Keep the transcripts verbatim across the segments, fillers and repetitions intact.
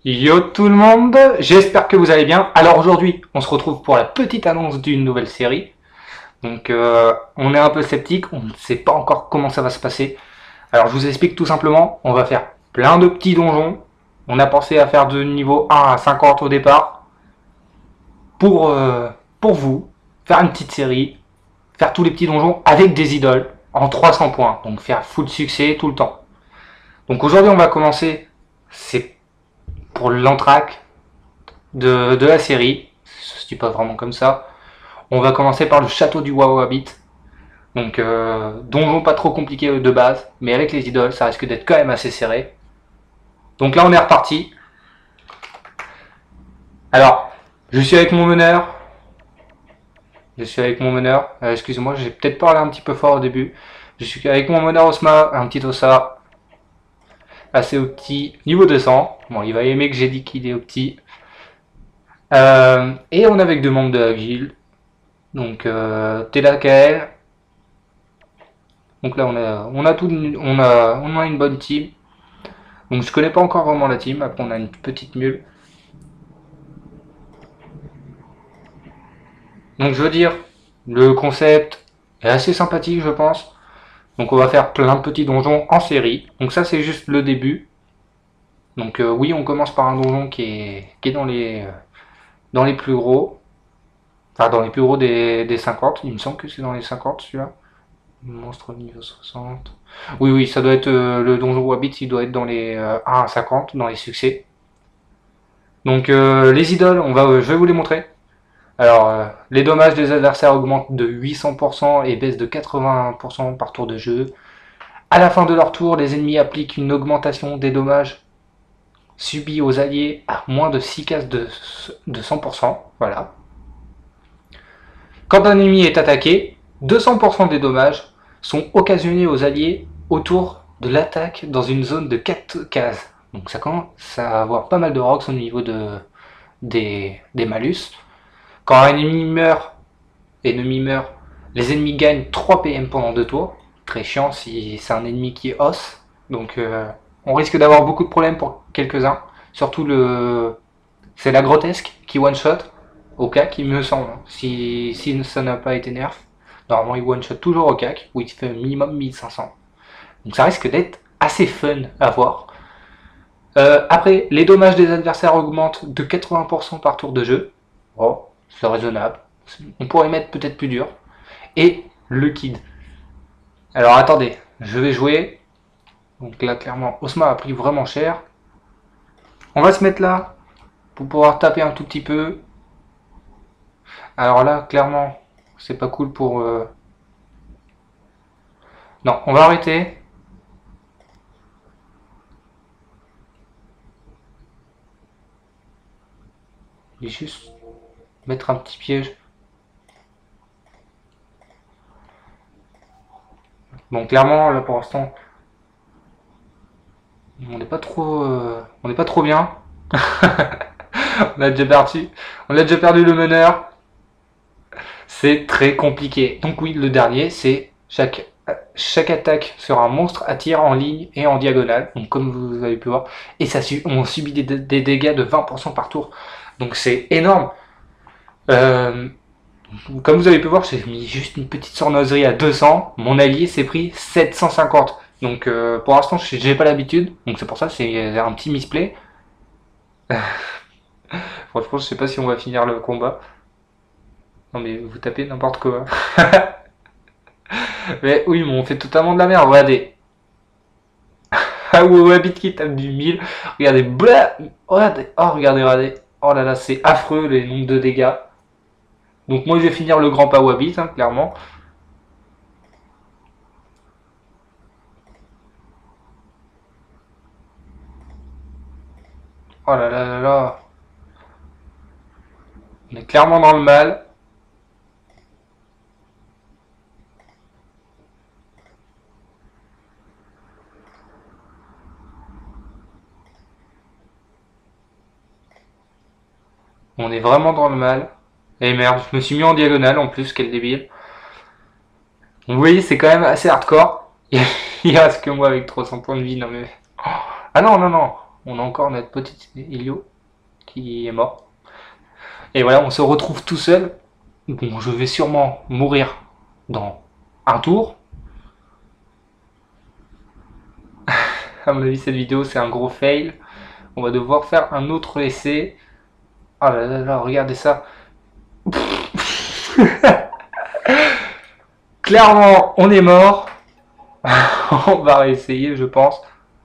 Yo tout le monde, j'espère que vous allez bien. Alors aujourd'hui, on se retrouve pour la petite annonce d'une nouvelle série. Donc euh, on est un peu sceptique, on ne sait pas encore comment ça va se passer. Alors je vous explique tout simplement, on va faire plein de petits donjons. On a pensé à faire de niveau un à cinquante au départ. Pour, euh, pour vous, faire une petite série, faire tous les petits donjons avec des idoles en trois cents points. Donc faire full succès tout le temps. Donc aujourd'hui on va commencer, c'est pour l'entraque de, de la série. Ça se dit pas vraiment comme ça. On va commencer par le château du Wawabit. Donc euh, donjon pas trop compliqué de base, mais avec les idoles, ça risque d'être quand même assez serré. Donc là on est reparti. Alors, je suis avec mon meneur. Je suis avec mon meneur. Euh, Excusez-moi, j'ai peut-être parlé un petit peu fort au début. Je suis avec mon meneur Osma, un petit Ossa. Assez au petit. Niveau deux cents. Bon, il va aimer que j'ai dit qu'il est au petit. Euh, et on est avec deux membres de la guilde. Donc euh, Telakael. Donc là on a on a tout on a on a une bonne team. Donc je connais pas encore vraiment la team, après on a une petite mule. Donc je veux dire, le concept est assez sympathique je pense. Donc on va faire plein de petits donjons en série. Donc ça c'est juste le début. Donc euh, oui on commence par un donjon qui est, qui est dans les euh, dans les plus gros. Enfin dans les plus gros des, des cinquante. Il me semble que c'est dans les cinquante celui-là. Monstre niveau soixante. Oui, oui, ça doit être euh, le donjon Wabbit, il doit être dans les euh, un à cinquante, dans les succès. Donc euh, les idoles, on va, euh, je vais vous les montrer. Alors, euh, les dommages des adversaires augmentent de huit cents pour cent et baissent de quatre-vingts pour cent par tour de jeu. À la fin de leur tour, les ennemis appliquent une augmentation des dommages subis aux alliés à moins de six cases de, de cent pour cent. Voilà. Quand un ennemi est attaqué, deux cents pour cent des dommages sont occasionnés aux alliés autour de l'attaque dans une zone de quatre cases. Donc ça commence à avoir pas mal de rocks au niveau de, des, des malus. Quand un ennemi meurt, ennemi meurt, les ennemis gagnent trois P M pendant deux tours. Très chiant si c'est un ennemi qui est os. Donc euh, on risque d'avoir beaucoup de problèmes pour quelques-uns. Surtout le, c'est la grotesque qui one-shot, au cac il me semble, si, si ça n'a pas été nerf. Normalement, il one-shot toujours au cac, où il fait minimum mille cinq cents. Donc ça risque d'être assez fun à voir. Euh, après, les dommages des adversaires augmentent de quatre-vingts pour cent par tour de jeu. Oh, c'est raisonnable. On pourrait mettre peut-être plus dur. Et le kid. Alors attendez, je vais jouer. Donc là, clairement, Osma a pris vraiment cher. On va se mettre là, pour pouvoir taper un tout petit peu. Alors là, clairement, c'est pas cool pour... Euh... Non, on va arrêter. Je vais juste mettre un petit piège. Bon, clairement, là pour l'instant, on n'est pas trop... Euh... On n'est pas trop bien. on a déjà perdu. On a déjà perdu le meneur. C'est très compliqué. Donc oui, le dernier, c'est chaque, chaque attaque sur un monstre attire en ligne et en diagonale. Donc comme vous avez pu voir. Et ça, on subit des, des dégâts de vingt pour cent par tour. Donc c'est énorme. Euh, comme vous avez pu voir, j'ai mis juste une petite sournoiserie à deux cents. Mon allié s'est pris sept cent cinquante. Donc euh, pour l'instant, j'ai pas l'habitude. Donc c'est pour ça, c'est un petit misplay. Franchement, je sais pas si on va finir le combat. Non mais vous tapez n'importe quoi. Mais oui, mais on fait totalement de la merde. Regardez. Ah ouais, Wabbit qui tape du mille. Regardez. Blah regardez. Oh, regardez, regardez. Oh là là, c'est affreux les nombres de dégâts. Donc moi je vais finir le grand pas Wabbit, hein, clairement. Oh là là là là. On est clairement dans le mal. On est vraiment dans le mal. Et merde, je me suis mis en diagonale en plus, quel débile. Vous voyez, c'est quand même assez hardcore. Il reste que moi avec trois cents points de vie, non mais... Ah non, non, non. On a encore notre petit Ilio qui est mort. Et voilà, on se retrouve tout seul. Bon, je vais sûrement mourir dans un tour. À mon avis, cette vidéo, c'est un gros fail. On va devoir faire un autre essai. Oh là là là, regardez ça. Clairement, on est mort. On va réessayer, je pense.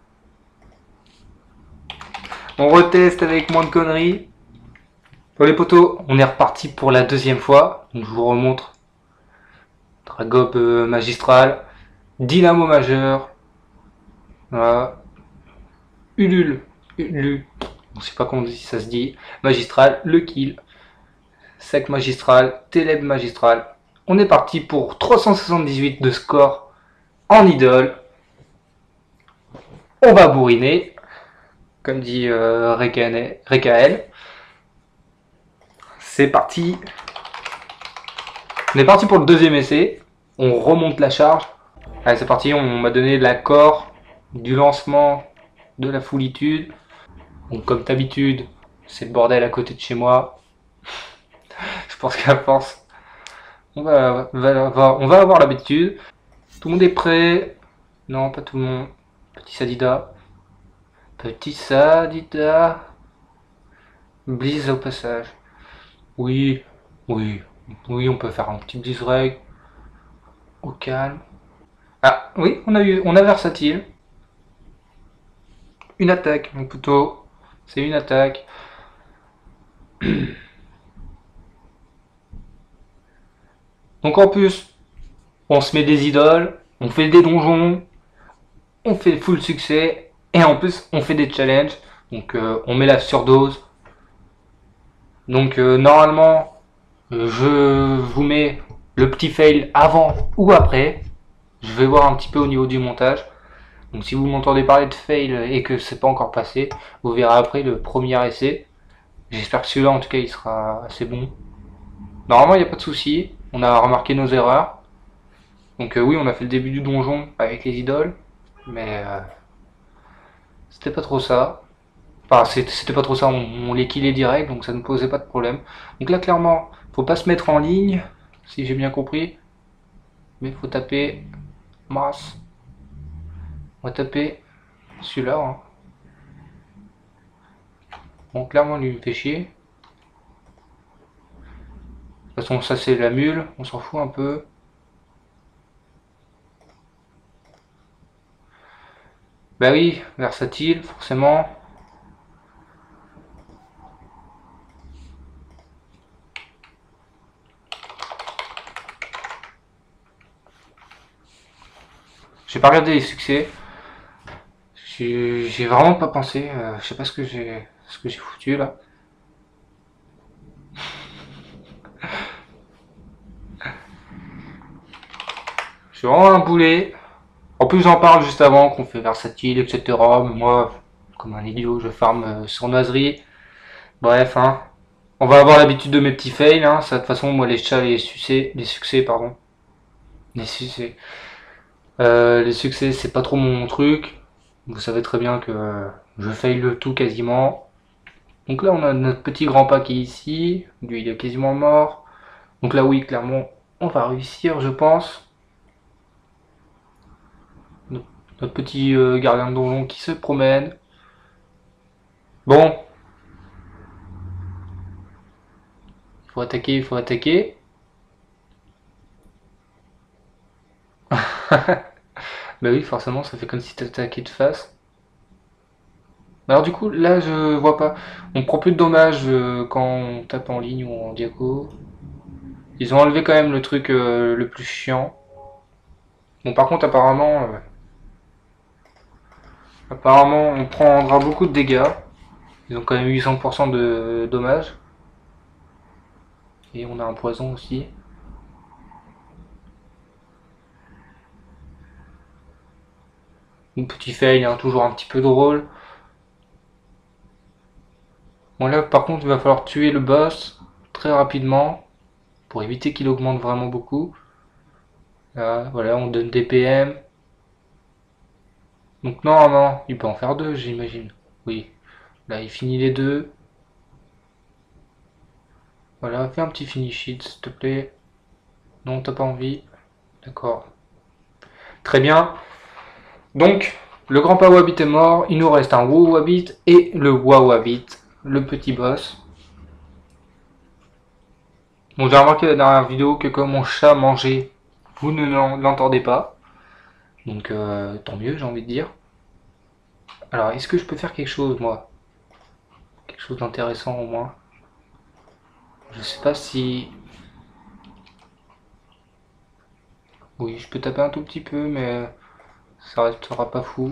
On reteste avec moins de conneries. Pour les poteaux, on est reparti pour la deuxième fois. Donc je vous remontre. Dragob euh, magistral. Dynamo majeur. Voilà. Ulule. Ulule. On sait pas comment ça se dit. Magistral. Le kill. Sec magistral. Télèbe magistral. On est parti pour trois cent soixante-dix-huit de score en idole. On va bourriner. Comme dit euh, Rekael. C'est parti. On est parti pour le deuxième essai. On remonte la charge. Allez, c'est parti. On m'a donné l'accord du lancement de la foulitude. Donc, comme d'habitude, c'est le bordel à côté de chez moi. Je pense qu'à force, on va, va, va, on va avoir l'habitude. Tout le monde est prêt? Non, pas tout le monde. Petit Sadida. Petit Sadida. Blizz au passage. Oui, oui, oui, on peut faire un petit Blizzreg. Au calme. Ah, oui, on a eu, on a versatile. Une attaque, mon plutôt. C'est une attaque. Donc en plus, on se met des idoles, on fait des donjons, on fait full succès, et en plus, on fait des challenges. Donc euh, on met la surdose. Donc euh, normalement, euh, je vous mets le petit fail avant ou après. Je vais voir un petit peu au niveau du montage. Donc si vous m'entendez parler de fail et que c'est pas encore passé, vous verrez après le premier essai. J'espère que celui-là en tout cas il sera assez bon. Normalement il n'y a pas de souci, on a remarqué nos erreurs. Donc euh, oui, on a fait le début du donjon avec les idoles, mais euh, c'était pas trop ça. Enfin c'était pas trop ça, on, on les killait direct, donc ça ne posait pas de problème. Donc là clairement, faut pas se mettre en ligne, si j'ai bien compris. Mais faut taper Mars. On va taper celui-là. Hein. Bon, clairement, lui, il me fait chier. De toute façon, ça, c'est la mule. On s'en fout un peu. Bah oui, versatile, forcément. J'ai pas regardé les succès. J'ai vraiment pas pensé. Euh, je sais pas ce que j'ai ce que j'ai foutu là. Je suis vraiment un boulet. En plus, j'en parle juste avant qu'on fait versatile, et cetera. Mais moi, comme un idiot, je farm euh, sournoiserie. Bref, hein. On va avoir l'habitude de mes petits fails. Hein. Ça, de toute façon, moi, les chats, les succès, les succès, pardon. Les succès. Euh, les succès, c'est pas trop mon truc. Vous savez très bien que euh, je fail le tout quasiment. Donc là, on a notre petit grand-pa qui est ici. Lui, il est quasiment mort. Donc là, oui, clairement, on va réussir, je pense. Notre petit euh, gardien de donjon qui se promène. Bon. Il faut attaquer, il faut attaquer. Bah oui, forcément, ça fait comme si t'attaquais de face. Alors du coup, là, je vois pas. On prend plus de dommages euh, quand on tape en ligne ou en diaco. Ils ont enlevé quand même le truc euh, le plus chiant. Bon, par contre, apparemment... Euh, apparemment, on prendra beaucoup de dégâts. Ils ont quand même huit cents pour cent de dommages. Et on a un poison aussi. Un petit fail, hein, toujours un petit peu drôle. Bon là par contre il va falloir tuer le boss très rapidement pour éviter qu'il augmente vraiment beaucoup. Là, voilà, on donne des P M. Donc normalement il peut en faire deux j'imagine. Oui. Là, il finit les deux. Voilà, fais un petit finish it, s'il te plaît. Non, t'as pas envie. D'accord. Très bien. Donc, le grand Wawabit est mort. Il nous reste un Wawabit et le Wawabit, le petit boss. Bon, j'ai remarqué la dernière vidéo que comme mon chat mangeait, vous ne l'entendez pas. Donc, euh, tant mieux, j'ai envie de dire. Alors, est-ce que je peux faire quelque chose, moi? Quelque chose d'intéressant au moins. Je sais pas si... Oui, je peux taper un tout petit peu, mais ça restera pas fou.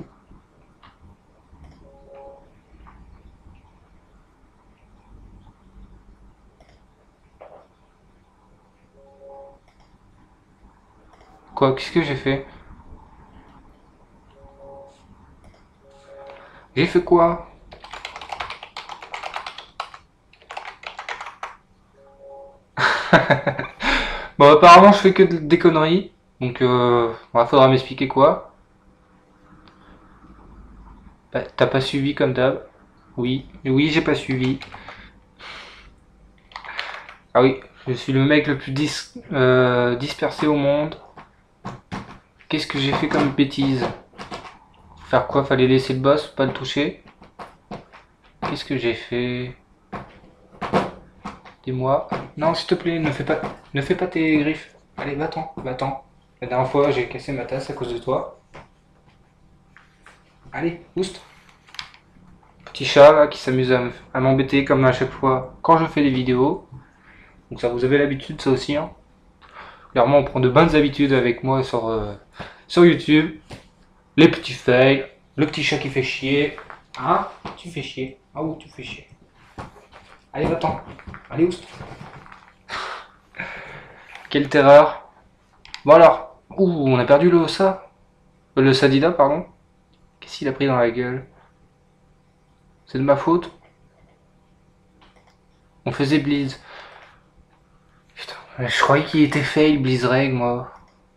Quoi? Qu'est-ce que j'ai fait? J'ai fait quoi? Bon, apparemment, je fais que des conneries. Donc, euh, bah, faudra m'expliquer quoi. Bah, t'as pas suivi comme d'hab. Oui, oui, j'ai pas suivi. Ah oui, je suis le mec le plus dis euh, dispersé au monde. Qu'est-ce que j'ai fait comme bêtise? Faire quoi? Fallait laisser le boss, pas le toucher. Qu'est-ce que j'ai fait? Dis-moi. Non, s'il te plaît, ne fais pas, ne fais pas tes griffes. Allez, va-t'en, va-t'en. La dernière fois, j'ai cassé ma tasse à cause de toi. Allez, oust. Petit chat là qui s'amuse à m'embêter comme à chaque fois quand je fais des vidéos. Donc ça, vous avez l'habitude, ça aussi. Hein. Clairement, on prend de bonnes habitudes avec moi sur, euh, sur YouTube. Les petits fails, le petit chat qui fait chier. Hein? Tu fais chier. Ah oui, tu fais chier. Allez, va-t'en. Allez, oust. Quelle terreur. Bon alors. Ouh, on a perdu le Ossa. Euh, le Sadida, pardon. Qu'est-ce qu'il a pris dans la gueule? C'est de ma faute? On faisait Blizz. Putain, je croyais qu'il était fail, Blizzreg, moi.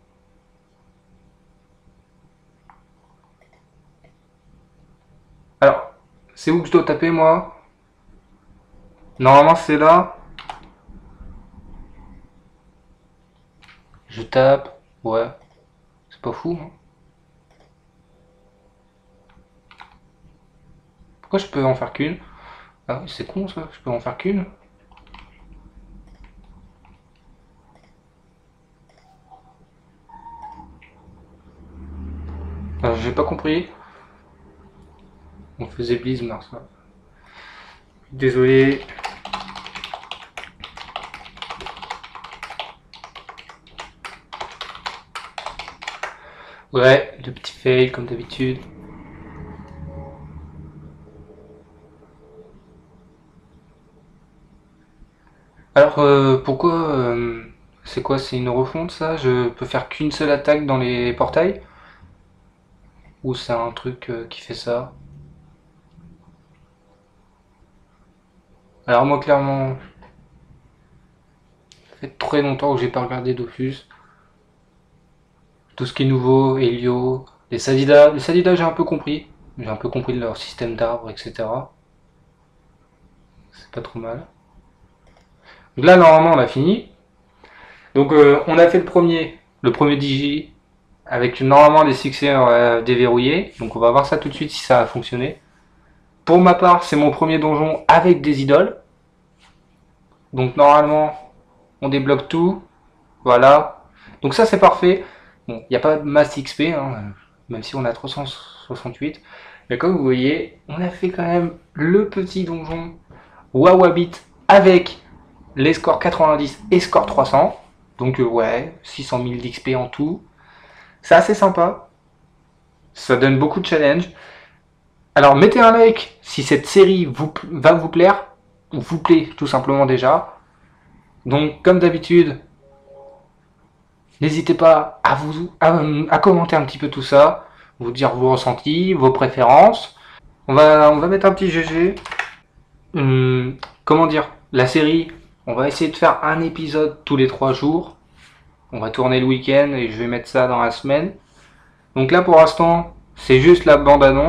Alors, c'est où que je dois taper, moi? Normalement, c'est là. Je tape. Ouais. C'est pas fou, hein. Pourquoi je peux en faire qu'une? Ah oui, c'est con, ça. Je peux en faire qu'une. Ah, j'ai pas compris. On faisait Blizz, Mars. Désolé. Ouais, le petit fail comme d'habitude. Alors euh, pourquoi euh, c'est quoi? C'est une refonte ça? Je peux faire qu'une seule attaque dans les portails? Ou c'est un truc euh, qui fait ça? Alors moi clairement, ça fait très longtemps que j'ai pas regardé Dofus. Tout ce qui est nouveau, Helio, les Sadida. Les Sadida j'ai un peu compris. J'ai un peu compris leur système d'arbres, et cetera. C'est pas trop mal. Donc là normalement on a fini. Donc euh, on a fait le premier, le premier digi, avec normalement les succès euh, déverrouillés. Donc on va voir ça tout de suite si ça a fonctionné. Pour ma part, c'est mon premier donjon avec des idoles. Donc normalement, on débloque tout. Voilà. Donc ça c'est parfait. Bon, il n'y a pas de masse X P, hein, même si on a trois cent soixante-huit. Mais comme vous voyez, on a fait quand même le petit donjon Wawabit avec les scores quatre-vingt-dix et score trois cents. Donc euh, ouais, six cent mille d'X P en tout. C'est assez sympa. Ça donne beaucoup de challenge. Alors mettez un like si cette série vous, va vous plaire, ou vous plaît tout simplement déjà. Donc comme d'habitude, n'hésitez pas à, vous, à, à commenter un petit peu tout ça, vous dire vos ressentis, vos préférences. On va, on va mettre un petit G G. Hum, comment dire, la série, on va essayer de faire un épisode tous les trois jours. On va tourner le week-end et je vais mettre ça dans la semaine. Donc là pour l'instant, c'est juste la bande-annonce.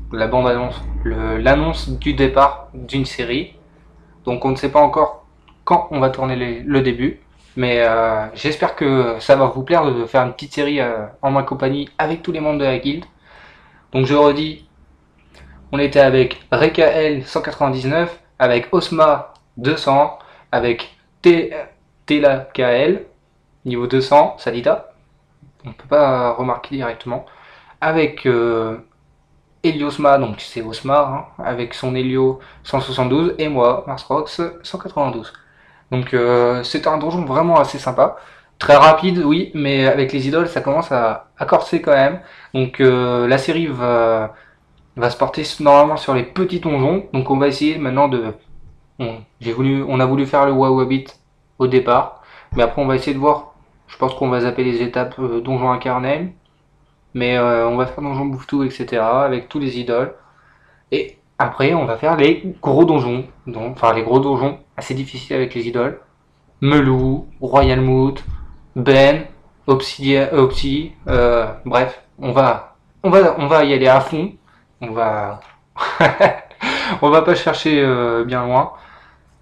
la bande-annonce, l'annonce du départ d'une série. Donc on ne sait pas encore quand on va tourner les, le début. Mais euh, j'espère que ça va vous plaire de faire une petite série euh, en ma compagnie avec tous les membres de la guilde. Donc je redis, on était avec Rekael cent quatre-vingt-dix-neuf, avec Osma deux cents, avec Tela K L niveau deux cents, Salita, on ne peut pas remarquer directement, avec euh, Heliosma, donc c'est Osmar, hein, avec son Helio cent soixante-douze, et moi, Marsrox cent quatre-vingt-douze. Donc euh, c'est un donjon vraiment assez sympa. Très rapide, oui, mais avec les idoles, ça commence à, à corser quand même. Donc euh, la série va, va se porter normalement sur les petits donjons. Donc on va essayer maintenant de... On, j'ai voulu, on a voulu faire le Wawabit au départ. Mais après on va essayer de voir. Je pense qu'on va zapper les étapes euh, donjon incarné. Mais euh, on va faire donjon bouffe-tout, et cetera. Avec tous les idoles. Et après on va faire les gros donjons. Donc, enfin les gros donjons assez difficiles avec les idoles. Melou, Royal Moot, Ben, Obsidia, Opti, euh, bref, on va, on va, on va y aller à fond. On va, on va pas chercher euh, bien loin.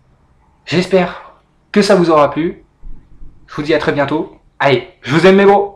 J'espère que ça vous aura plu. Je vous dis à très bientôt. Allez, je vous aime mes bros.